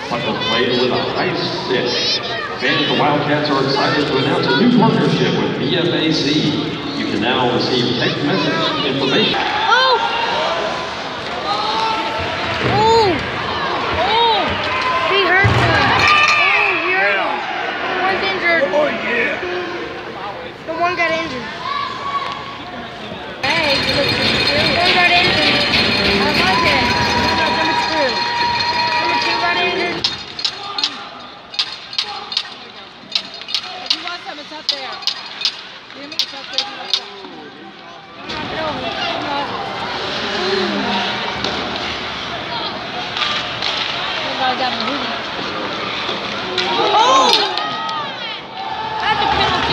Tucker played with a high stick. Fans of the Wildcats are excited to announce a new partnership with BFAC. You can now receive text message information. He hurt one. He hurt him. One's injured. Oh, yeah. The one got injured. Hey, one got injured. I like it. Number 2. Number 2 got injured. If you want some, it's up there. Give me it's up there if you want some. Oh! That's a penalty.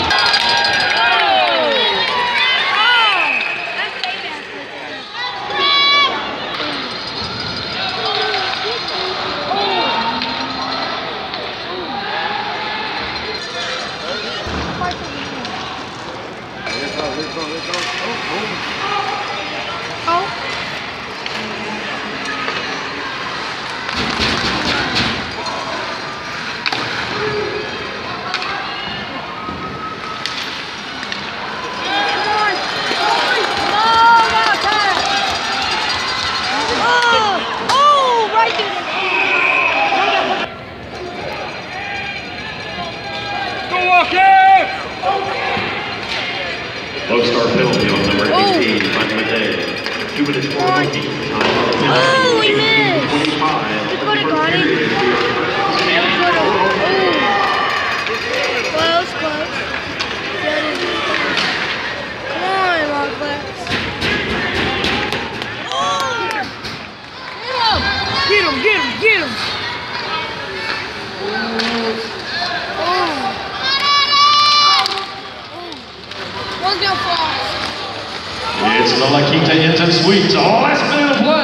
Low star penalty on number 18, Michael Day. 2 minutes for Monkey. Oh, we missed. 25. You could have got it. Close. Come on, Wildcats. Get him. It's the Lakita Hinton Sweets. Last minute of play.